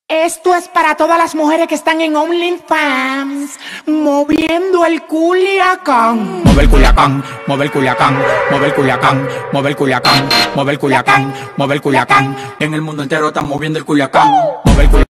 Esto es para todas las mujeres que están en OnlyFans, moviendo el Culiacán. Mueve el Culiacán, mueve el Culiacán, mueve el Culiacán, mueve el Culiacán, mueve el Culiacán, mueve el Culiacán. En el mundo entero están moviendo el Culiacán. Mueve el Culiacán.